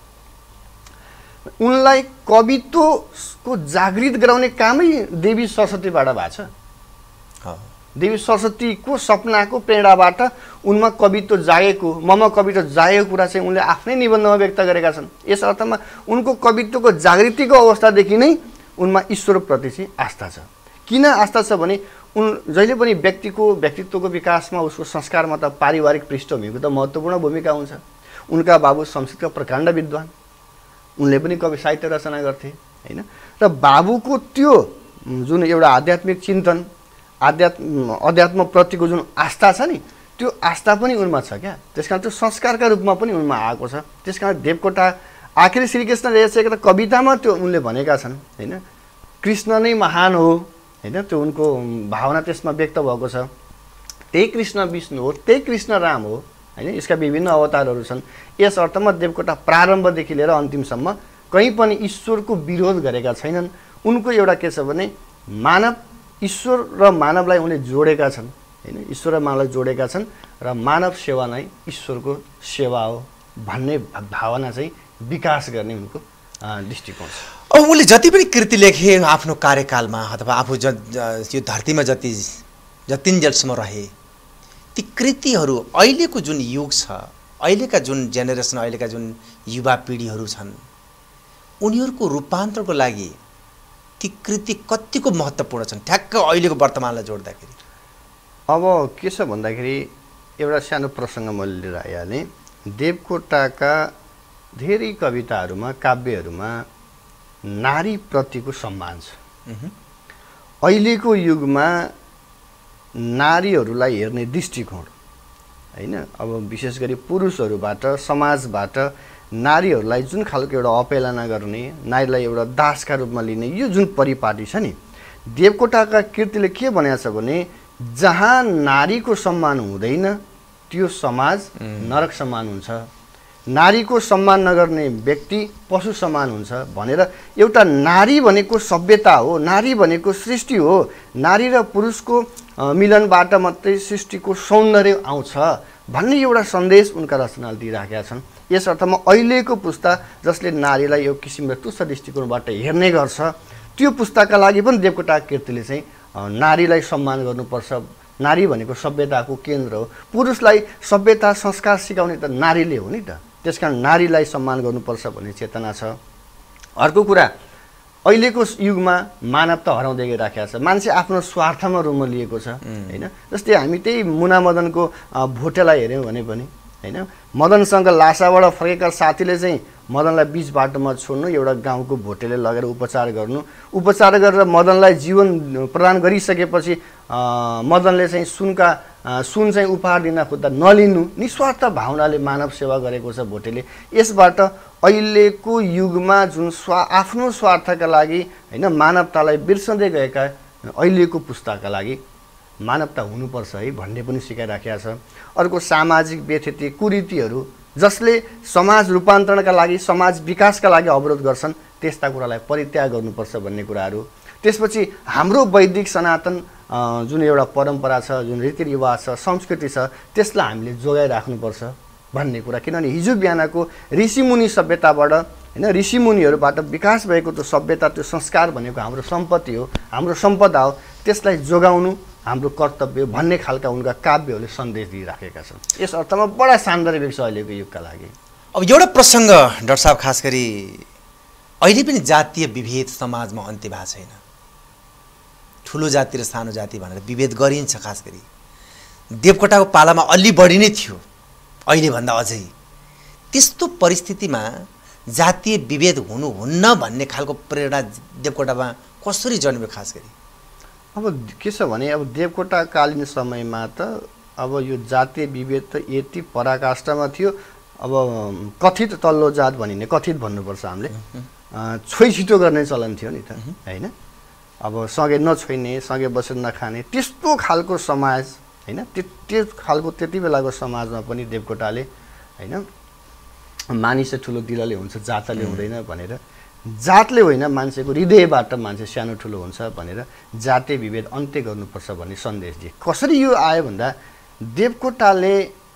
उनलाई कवित्वको जागृत गराउने कामै देवी सरस्वतीबाट भएको छ। देवी सरस्वतीको सपनाको प्रेरणाबाट उनमा कवित्व जागेको, ममा कवित्व जागेको कुरा चाहिँ उनले आफ्नै निबन्धमा व्यक्त गरेका छन्। यस अर्थमा उनको कवित्वको जागृतिको अवस्थादेखि नै उनमा ईश्वरप्रति चाहिँ आस्था छ। किन आस्था छ भने उन जहिले पनि व्यक्तिको व्यक्तित्वको विकासमा उसको संस्कारमा त पारिवारिक पृष्ठभूमिको त महत्त्वपूर्ण भूमिका हुन्छ। उनका बाबु संस्कृतका प्रकाण्ड विद्वान, उनले पनि कवि साहित्य रचना गर्थे, होइन? र बाबुको त्यो जुन एउटा आध्यात्मिक चिन्तन, आध्यात्म अध्यात्मप्रतिको जुन आस्था छ नि, त्यो आस्था पनि उनमा छ क्या। त्यस कारण त्यो संस्कारका रूपमा पनि उनमा आएको छ। त्यस कारण देवकोटा आखिर श्रीकृष्ण रहेछ एक त कवितामा त्यो उनले भनेका छन्, होइन? कृष्ण नै महान हो, होइन? त्यो उनको भावना त्यसमा व्यक्त भएको छ। त्यही कृष्ण विष्णु हो, त्यही कृष्ण राम हो, होइन? यसका विभिन्न अवतारहरू छन्। यस अर्थमा देवकोटा प्रारम्भदेखि लिएर अन्तिमसम्म कहीँ पनि ईश्वरको विरोध गरेका छैनन्। उनको एउटा के छ भने मानव, ईश्वर र मानवलाई उनले जोडेका छन्, होइन? ईश्वर र मानवलाई जोडेका छन् र मानव सेवा नै ईश्वरको सेवा हो भन्ने भावना चाहिँ विकास गर्ने उनको दृष्टिकोण छ। अब उनले जति पनि कृति लेखे आफ्नो कार्यकालमा अथवा आफू ज यो धरतीमा जति जतिन्जेलसम्म रहे, ती कृतिहरू अहिलेको जुन युग छ, अहिलेका जुन जेनेरेसन, अहिलेका जुन युवा पिँढीहरू छन्, उनीहरूको रूपान्तरको लागि ती कृति कतिको महत्त्वपूर्ण छन् ठ्याक्क अहिलेको वर्तमानलाई जोड्दाखेरि? अब के छ भन्दाखेरि एउटा सानो प्रसङ्ग मैले लिएर आइहालेँ। देवकोटाका धेरै कविताहरूमा, काव्यहरूमा नारीप्रतिको सम्मान छ। अहिलेको युगमा नारीहरूलाई हेर्ने दृष्टिकोण हैन, अब विशेष गरी पुरुषहरूबाट समाजबाट नारीहरूलाई जुन खालको एउटा अपेलना गर्ने, नारीलाई एउटा दासका रूपमा लिने यो जुन परिपाटी छ नि, देवकोटाका कृतिले के भनेको छ भने जहाँ नारीको सम्मान हुँदैन त्यो समाज नरक समान हुन्छ, नारीको सम्मान नगर्ने व्यक्ति पशु समान हुन्छ भनेर एउटा नारी भनेको सभ्यता हो, नारी भनेको सृष्टि हो, नारी र पुरुषको मिलनबाट मात्रै सृष्टिको सौन्दर्य आउँछ भन्ने एउटा सन्देश उनका रचनाले दिइराखेका छन्। यस अर्थमा अहिलेको पुस्ता जसले नारीलाई यो किसिमले तुच्छ दृष्टिकोणबाट हेर्ने गर्छ त्यो पुस्ताका लागि पनि देवकोटा कृतिले चाहिँ नारीलाई सम्मान गर्नुपर्छ, नारी भनेको सभ्यताको केन्द्र हो, पुरुषलाई सभ्यता संस्कार सिकाउने त नारीले हो नि त, त्यसकारण नारीलाई सम्मान गर्नुपर्छ भन्ने चेतना छ। अर्को कुरा अहिलेको युगमा मानवता हराउँदै गइराखेको छ, मान्छे आफ्नो स्वार्थमा रुम लिएको छ हैन। जस्तै हामी त्यही मुना मदनको भोटेलाई हेऱ्यौँ भने पनि हैन, मदनसँग लासाबाट फर्केका साथीले चाहिँ मदनलाई बीच बाटोमा छोड्नु, एउटा गाउँको भोटेले लगेर उपचार गर्नु, उपचार गरेर मदनलाई जीवन प्रदान गरिसकेपछि मदनले चाहिँ सुनका सुन चाहिँ उपहार दिन खोज्दा नलिनु, निस्वार्थ भावनाले मानव सेवा गरेको छ भोटेले। यसबाट अहिलेको युगमा जुन स्वा आफ्नो स्वार्थका लागि हैन मानवतालाई बिर्सँदै गएका अहिलेको पुस्ताका लागि मानवता हुनुपर्छ है भन्ने पनि सिकाइराखेका छ। अर्को सामाजिक व्यथिति कुरीतिहरू जसले समाज रूपान्तरणका लागि समाज विकासका लागि अवरोध गर्छन् त्यस्ता कुरालाई परित्याग गर्नुपर्छ भन्ने कुराहरू। त्यसपछि हाम्रो वैदिक सनातन जुन एउटा परम्परा छ, जुन रीतिरिवाज छ, संस्कृति छ त्यसलाई हामीले जोगाइराख्नुपर्छ भन्ने कुरा। किनभने हिजो बिहानको ऋषिमुनि सभ्यताबाट हैन ऋषिमुनिहरूबाट विकास भएको त्यो सभ्यता त्यो संस्कार भनेको हाम्रो सम्पत्ति हो, हाम्रो सम्पदा हो, त्यसलाई जोगाउनु हाम्रो कर्तव्य भन्ने खालका उनका काव्यहरूले सन्देश दिइराखेका छन्। यस अर्थमा बडा सान्दर्भिक छ अहिलेको युगका लागि। अब एउटा प्रसङ्ग डाक्टर साहब, खास गरी अहिले पनि जातीय विभेद समाजमा अन्त्य भएको छैन, ठुलो जाति र सानो जाति भनेर विभेद गरिन्छ। खास गरी देवकोटाको पालामा अलि बढी नै थियो अहिलेभन्दा अझै। त्यस्तो परिस्थितिमा जातीय विभेद हुनुहुन्न भन्ने खालको प्रेरणा देवकोटामा कसरी जन्म्यो? खास गरी अब के छ भने अब देवकोटाकालीन समयमा त अब यो जातीय विभेद त यति पराकाष्ठमा थियो। अब कथित तल्लो जात भनिने, कथित भन्नुपर्छ हामीले, छोइछिटो गर्ने चलन थियो नि त हैन। अब सँगै नछोइने, सँगै बसेर नखाने त्यस्तो खालको समाज हैन। त्यो खालको त्यति बेलाको समाजमा पनि देवकोटाले हैन मानिस ठुलो दिलले हुन्छ जातले हुँदैन भनेर, जातले होइन मान्छेको हृदयबाट मान्छे सानो ठुलो हुन्छ भनेर जातीय विभेद अन्त्य गर्नुपर्छ भन्ने सन्देश दिए। कसरी यो आयो भन्दा देवकोटाले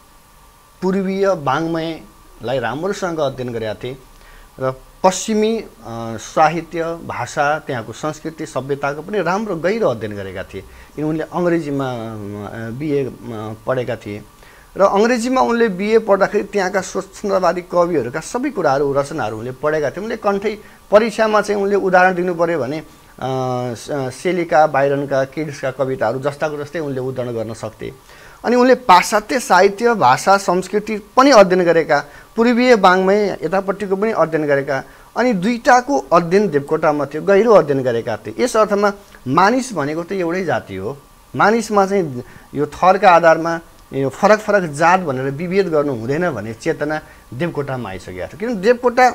पूर्वीय वाङ्मयलाई राम्रोसँग अध्ययन गरेका थिए र पश्चिमी साहित्य भाषा त्यहाँको संस्कृति सभ्यताको पनि राम्रो गहिरो अध्ययन गरेका थिए। किन उनले अङ्ग्रेजीमा बिए पढेका थिए र अङ्ग्रेजीमा उनले बिए पढ्दाखेरि त्यहाँका स्वच्छन्दवादी कविहरूका सबै कुराहरू रचनाहरू उनले पढेका थिए। उनले कन्ठै परीक्षामा चाहिँ उनले उदाहरण दिनु पर्यो भने सेलीका, बाइरनका, किड्सका कविताहरू जस्ताको जस्तै उनले उदाहरण गर्न सक्थे। अनि उनले पाश्चात्य साहित्य भाषा संस्कृति पनि अध्ययन गरेका, पूर्वीय वाङ्मय यतापट्टिको पनि अध्ययन गरेका, अनि दुईटाको अध्ययन देवकोटामा थियो, गहिरो अध्ययन गरेका थिए। यस अर्थमा मानिस भनेको त एउटै जाति हो, मानिसमा चाहिँ यो थरका आधारमा यो फरक फरक जात भनेर विभेद गर्नु हुँदैन भन्ने चेतना देवकोटामा आइसकेको थियो। किन देवकोटा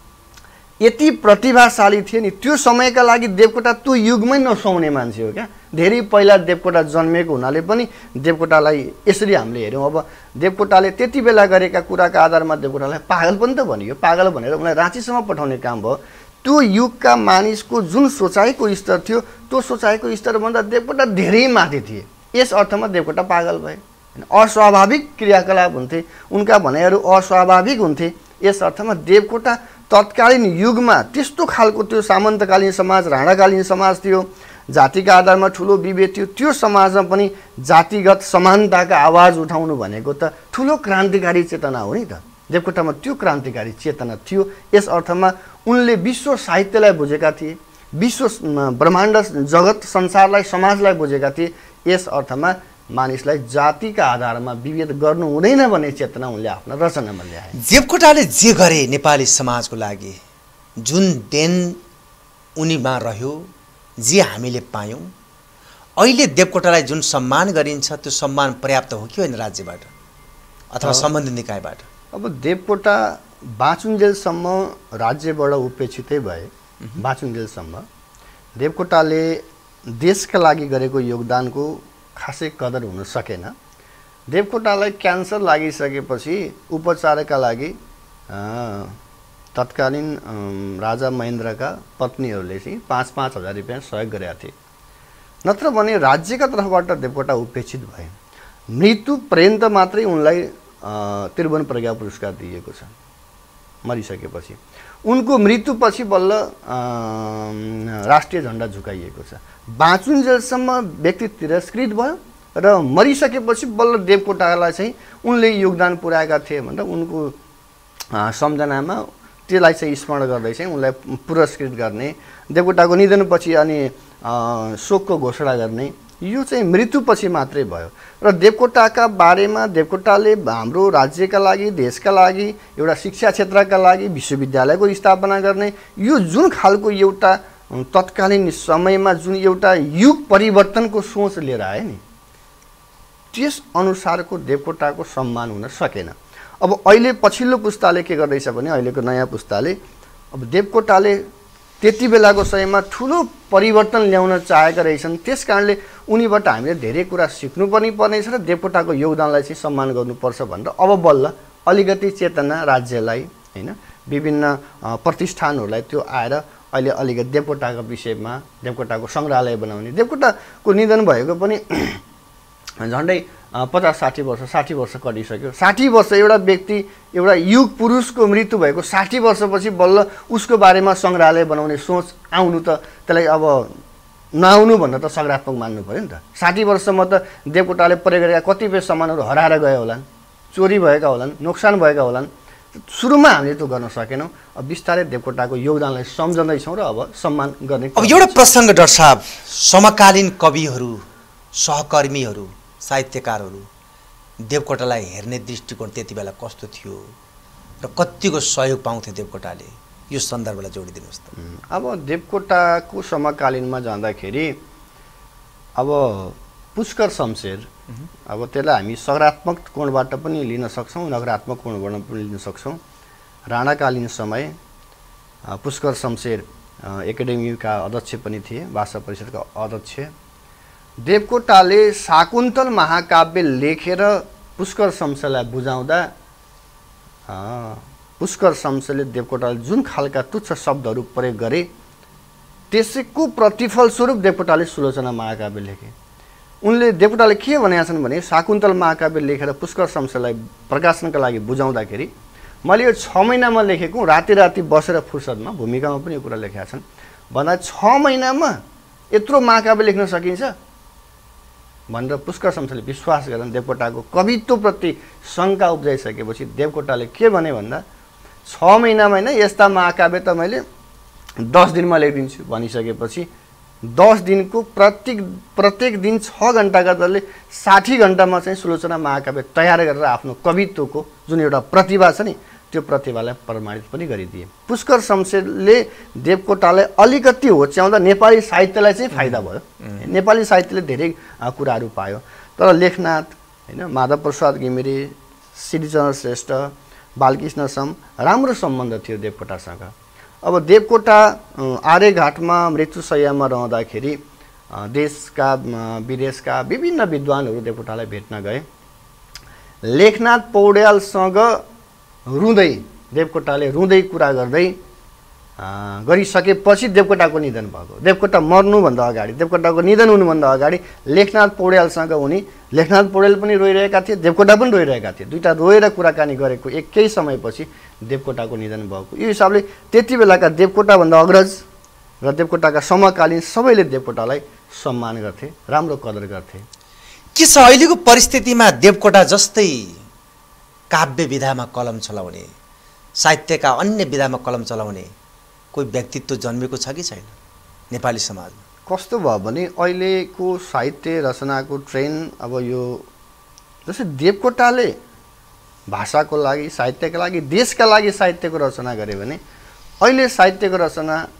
यति प्रतिभाशाली थियो नि, त्यो समयका लागि देवकोटा त्यो युगमै नसुहाउने मान्छे हो क्या। धेरै पहिला देवकोटा जन्मेको हुनाले पनि देवकोटालाई यसरी हामीले हेऱ्यौँ। अब देवकोटाले त्यति बेला गरेका कुराका आधारमा देवकोटालाई पागल पनि त भनियो, पागल भनेर उनलाई राँचीसम्म पठाउने काम भयो। त्यो युगका मानिसको जुन सोचाइको स्तर थियो त्यो सोचाइको स्तरभन्दा देवकोटा धेरै माथि थिए। यस अर्थमा देवकोटा पागल भए, अस्वाभाविक क्रियाकलाप हुन्थे, उनका भनाइहरू अस्वाभाविक हुन्थे। यस अर्थमा देवकोटा तत्कालीन युगमा त्यस्तो खालको त्यो सामन्तकालीन समाज, राणाकालीन समाज थियो, जातिका आधारमा ठुलो विभेद थियो, त्यो समाजमा पनि जातिगत समानताका आवाज उठाउनु भनेको त ठुलो क्रान्तिकारी चेतना हो नि त। देवकोटामा त्यो क्रान्तिकारी चेतना थियो। यस अर्थमा उनले विश्व साहित्यलाई बुझेका थिए, विश्व ब्रह्माण्ड जगत संसारलाई समाजलाई बुझेका थिए। यस अर्थमा मानिसलाई जातिका आधारमा विभेद गर्नु हुँदैन भन्ने चेतना उनले आफ्नो रचनामा ल्याए। देवकोटाले जे गरे नेपाली समाजको लागि, जुन देन उनीमा रह्यो, जे हामीले पायौँ, अहिले देवकोटालाई जुन सम्मान गरिन्छ त्यो सम्मान पर्याप्त हो कि होइन राज्यबाट अथवा सम्बन्धित निकायबाट? अब देवकोटा बाँचुन्जेलसम्म राज्यबाट उपेक्षितै भए, बाँचुन्जेलसम्म देवकोटाले देशका लागि गरेको योगदानको खासै कदर हुन सकेन। देवकोटालाई क्यान्सर लागिसकेपछि उपचारका लागि तत्कालीन राजा महेन्द्रका पत्नीहरूले चाहिँ पाँच पाँच हजार रुपियाँ सहयोग गरेका थिए। नत्र भने राज्यका तर्फबाट देवकोटा उपेक्षित भए। मृत्यु पर्यन्त मात्रै उनलाई त्रिभुवन प्रज्ञा पुरस्कार दिएको छ मरिसकेपछि। उनको मृत्युपछि बल्ल राष्ट्रिय झण्डा झुकाइएको छ। बाँचुन्जेलसम्म व्यक्ति तिरस्कृत भयो र मरिसकेपछि बल्ल देवकोटालाई चाहिँ उनले योगदान पुर्याएका थिए भनेर उनको सम्झनामा त्यसलाई चाहिँ स्मरण गर्दै चाहिँ उनलाई पुरस्कृत गर्ने, देवकोटाको निधनपछि अनि शोकको घोषणा गर्ने, यो चाहिँ मृत्युपछि मात्रै भयो। र देवकोटाका बारेमा देवकोटाले हाम्रो राज्यका लागि, देशका लागि, एउटा शिक्षा क्षेत्रका लागि विश्वविद्यालयको स्थापना गर्ने, यो जुन खालको एउटा तत्कालीन समयमा जुन एउटा युग परिवर्तनको सोच लिएर आए नि, त्यस अनुसारको देवकोटाको सम्मान हुन सकेन। अब अहिले पछिल्लो पुस्ताले के गर्दैछ भने अहिलेको नयाँ पुस्ताले अब देवकोटाले त्यति बेलाको समयमा ठुलो परिवर्तन ल्याउन चाहेका रहेछन्। त्यस कारणले उनीबाट हामीले धेरै कुरा सिक्नु पनि पर्नेछ र देवकोटाको योगदानलाई चाहिँ सम्मान गर्नुपर्छ भनेर अब बल्ल अलिकति चेतना राज्यलाई, होइन, विभिन्न प्रतिष्ठानहरूलाई त्यो आएर अहिले अलिकति देवकोटाको विषयमा देवकोटाको सङ्ग्रहालय बनाउने, देवकोटाको निधन भएको पनि झन्डै पचास साठी वर्ष साठी वर्ष कटिसक्यो। साठी वर्ष एउटा व्यक्ति, एउटा युग पुरुषको मृत्यु भएको साठी वर्षपछि बल्ल उसको बारेमा सङ्ग्रहालय बनाउने सोच आउनु त त्यसलाई अब नआउनु भनेर त सकारात्मक मान्नु पऱ्यो नि त। साठी वर्षमा त देवकोटाले प्रयोग गरेका कतिपय सामानहरू हराएर गए होलान्, चोरी भएका होलान्, नोक्सान भएका होलान्। सुरुमा हामीले त्यो गर्न सकेनौँ। अब बिस्तारै देवकोटाको योगदानलाई सम्झँदैछौँ र अब सम्मान गर्ने। अब एउटा प्रसङ्ग डाक्टर साहब, समकालीन कविहरू, सहकर्मीहरू, साहित्यकारहरू देवकोटालाई हेर्ने दृष्टिकोण त्यति बेला कस्तो थियो र कतिको सहयोग पाउँथे देवकोटाले, यो सन्दर्भलाई जोडिदिनुहोस् त। अब देवकोटाको समकालीनमा जाँदाखेरि अब पुष्कर शमशेर, अब त्यसलाई हामी सकारात्मक कोणबाट पनि लिन सक्छौँ, नकारात्मक कोणबाट पनि लिन सक्छौँ। राणाकालीन समय पुष्कर शमशेर एकाडेमीका अध्यक्ष पनि थिए, भाषा परिषदका अध्यक्ष। देवकोटाले शाकुन्तल महाकाव्य लेखेर पुष्कर शमशेरलाई बुझाउँदा पुष्कर शमशेरले देवकोटाले जुन खालका तुच्छ शब्दहरू प्रयोग गरे त्यसैको प्रतिफल स्वरूप देवकोटाले सुलोचना महाकाव्य लेखे। उनले देवकोटाले के भनेका छन् भने शाकुन्तल महाकाव्य लेखेर पुष्कर शमशेरलाई प्रकाशनका लागि बुझाउँदाखेरि मैले यो छ महिनामा लेखेको, राति राति बसेर फुर्सदमा भूमिकामा पनि यो कुरा लेखेका छन् भन्दा छ महिनामा यत्रो महाकाव्य लेख्न सकिन्छ भनेर पुष्कर शमशेरले विश्वास गरेर देवकोटाको कवित्वप्रति शङ्का उब्जाइसकेपछि देवकोटाले के भने भन्दा छ महिनामा होइन, यस्ता महाकाव्य त मैले दस दिनमा लेखिदिन्छु भनिसकेपछि दस दिनको प्रत्येक प्रत्येक दिन छ घन्टाका दरले साठी घन्टामा चाहिँ सुलोचना महाकाव्य तयार गरेर आफ्नो कवित्वको जुन एउटा प्रतिभा छ नि त्यो प्रतिभालाई प्रमाणित पनि गरिदिए। पुष्कर शमशेरले देवकोटालाई अलिकति होच्याउँदा नेपाली साहित्यलाई चाहिँ फाइदा भयो। नेपाली साहित्यले धेरै कुराहरू पायो। तर लेखनाथ, होइन, माधव प्रसाद घिमिरे, श्रीचन्द्र श्रेष्ठ, बालकृष्ण सम राम्रो सम्बन्ध थियो देवकोटासँग। अब देवकोटा आर्यघाटमा मृत्युशय्यामा रहँदाखेरि देशका विदेशका विभिन्न विद्वानहरू देवकोटालाई भेट्न गए। लेखनाथ पौड्यालसँग रुँदै देवकोटाले रुँदै कुरा गर्दै गरिसकेपछि देवकोटाको निधन भएको। देवकोटा मर्नुभन्दा अगाडि, देवकोटाको निधन हुनुभन्दा अगाडि लेखनाथ पौड्यालसँग उनी, लेखनाथ पौड्याल पनि रोइरहेका थिए, देवकोटा पनि रोइरहेका थिए। दुईवटा रोएर कुराकानी गरेको एकै समयपछि देवकोटाको निधन भएको। यो हिसाबले त्यति बेलाका देवकोटाभन्दा अग्रज र देवकोटाका समकालीन सबैले देवकोटालाई सम्मान गर्थे, राम्रो कदर गर्थे। के छ अहिलेको परिस्थितिमा देवकोटा जस्तै काव्य विधामा कलम चलाउने, साहित्यका अन्य विधामा कलम चलाउने कोही व्यक्तित्व जन्मेको छ कि छैन नेपाली समाजमा? कस्तो भयो भने अहिलेको साहित्य रचनाको ट्रेन्ड अब यो जस्तै देवकोटाले भाषाको लागि, साहित्यका लागि, देशका लागि साहित्यको रचना गरे भने अहिले साहित्यको रचना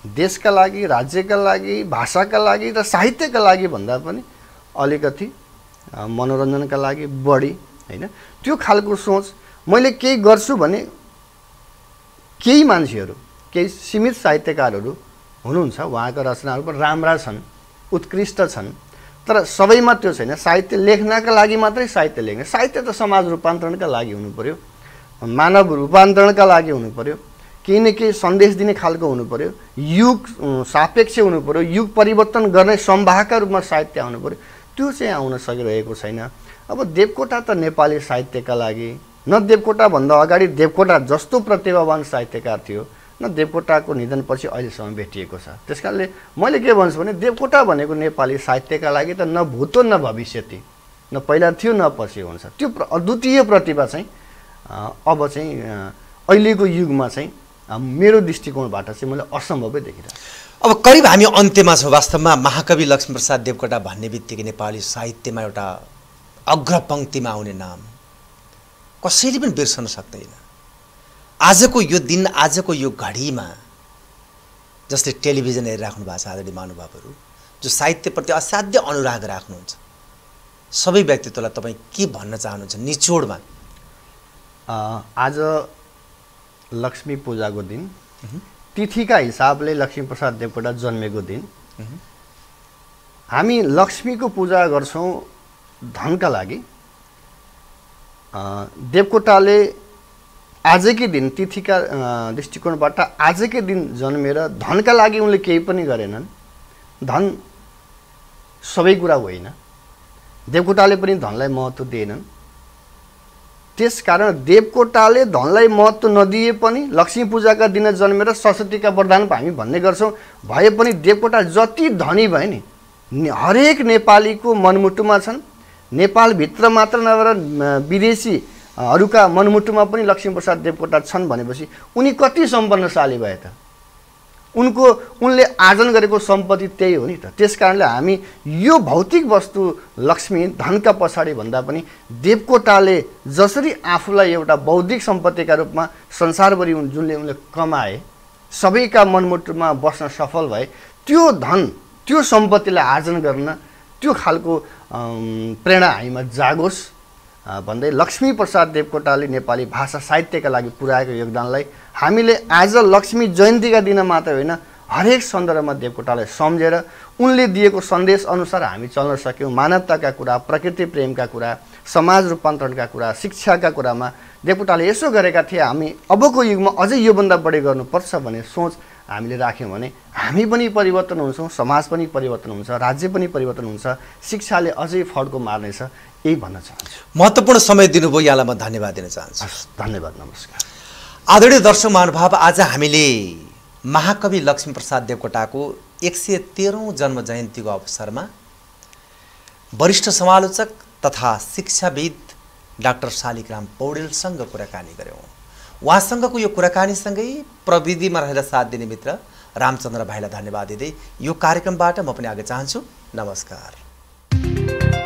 देशका लागि, राज्यका लागि, भाषाका लागि र साहित्यका लागि भन्दा पनि अलिकति मनोरञ्जनका लागि बढी हैन त्यो खालको सोच मैले केही गर्छु भने केही मान्छेहरू केही सीमित साहित्यकारहरू हुनुहुन्छ उहाँका रचनाहरू पनि राम्रा छन् उत्कृष्ट छन् तर सबैमा त्यो छैन साहित्य लेख्नका लागि मात्रै साहित्य लेख्ने साहित्य त समाज रूपान्तरणका लागि हुनु पर्यो मानव रूपान्तरणका लागि हुनु पर्यो केही न केही सन्देश दिने खालको हुनु पर्यो युग सापेक्ष हुनु पर्यो युग परिवर्तन गर्ने सम्भागका रूपमा साहित्य आउनु पर्यो त्यो चाहिँ आउन सकिरहेको छैन अब देवकोटा त नेपाली साहित्यका लागि न देवकोटा भन्दा अगाडि देवकोटा जस्तो प्रतिभावान साहित्यकार थियो न देवकोटाको निधनपछि अहिलेसम्म भेटिएको छ त्यसकारणले मैले के भन्छु भने देवकोटा भनेको नेपाली साहित्यका लागि त न भूतो न भविष्यति न पहिला थियो न पछि हुन्छ त्यो अद्वितीय प्रतिभा चाहिँ अब चाहिँ अहिलेको युगमा चाहिँ मेरो दृष्टिकोणबाट चाहिँ मैले असम्भवै देखिरहेको छु। अब करिब हामी अन्त्यमा छौँ। वास्तवमा महाकवि लक्ष्मीप्रसाद देवकोटा भन्ने बित्तिकै नेपाली साहित्यमा एउटा अग्रपङ्क्तिमा आउने नाम कसैले पनि बिर्सन सक्दैन। आजको यो दिन आजको यो घडीमा जसले टेलिभिजन हेरिराख्नु भएको छ आदरणीय महानुभावहरू जो साहित्यप्रति असाध्य अनुराग राख्नुहुन्छ सबै व्यक्तित्वलाई तपाईँ के भन्न चाहनुहुन्छ निचोडमा? आज लक्ष्मी पूजाको दिन तिथिका हिसाबले लक्ष्मीप्रसाद देवकोटा जन्मेको दिन हामी लक्ष्मीको पूजा गर्छौँ धनका लागि। देवकोटाले आजकै दिन तिथिका दृष्टिकोणबाट आजकै दिन जन्मेर धनका लागि उनले केही पनि गरेनन्। धन सबै कुरा होइन देवकोटाले पनि धनलाई महत्त्व दिएनन्। त्यसकारण देवकोटाले धनलाई महत्त्व नदिए पनि लक्ष्मी पूजाका दिन जन्मेर सरस्वतीका वरदान हामी भन्ने गर्छौँ भए पनि देवकोटा जति धनी भए नि हरेक नेपालीको मनमुटुमा छन्। नेपालभित्र मात्र नभएर विदेशीहरूका मनमुटुमा पनि लक्ष्मीप्रसाद देवकोटा छन् भनेपछि उनी कति सम्पन्नशाली भए त उनको उनले आर्जन गरेको सम्पत्ति त्यही हो नि त। त्यसकारणले हामी यो भौतिक वस्तु लक्ष्मी धनका पछाडि भन्दा पनि देवकोटाले जसरी आफूलाई एउटा बौद्धिक सम्पत्तिका रूपमा संसारभरि जुनले उनले कमाए सबैका मनमुटुमा बस्न सफल भए त्यो धन त्यो सम्पत्तिलाई आर्जन गर्न त्यो खालको प्रेरणा हामीमा जागोस् भन्दै लक्ष्मीप्रसाद देवकोटाले नेपाली भाषा साहित्यका लागि पुर्याएको योगदानलाई हामीले आज लक्ष्मी जयन्तीका दिन मात्र होइन हरेक सन्दर्भमा देवकोटालाई सम्झेर उनले दिएको सन्देश अनुसार हामी चल्न सक्यौँ। मानवताका कुरा प्रकृति प्रेमका कुरा समाज रूपान्तरणका कुरा शिक्षाका कुरामा देवकोटाले यसो गरेका थिए। हामी अबको युगमा अझै योभन्दा बढी गर्नुपर्छ भन्ने सोच हामीले राख्यौँ भने हामी पनि परिवर्तन हुन्छौँ समाज पनि परिवर्तन हुन्छ राज्य पनि परिवर्तन हुन्छ शिक्षाले अझै फड्को मार्नेछ यही भन्न चाहन्छु। महत्त्वपूर्ण समय दिनुभयो यहाँलाई म धन्यवाद दिन चाहन्छु। धन्यवाद नमस्कार। आदरणीय दर्शक महानुभाव आज हामीले महाकवि लक्ष्मीप्रसाद देवकोटाको एक सय तेह्रौँ जन्म जयन्तीको अवसरमा वरिष्ठ समालोचक तथा शिक्षाविद डाक्टर शालिग्राम पौडेलसँग कुराकानी गऱ्यौँ। उहाँसँगको यो कुराकानीसँगै प्रविधिमा रहेर साथ दिने मित्र रामचन्द्र भाइलाई धन्यवाद दिँदै यो कार्यक्रमबाट म पनि आगे चाहन्छु। नमस्कार।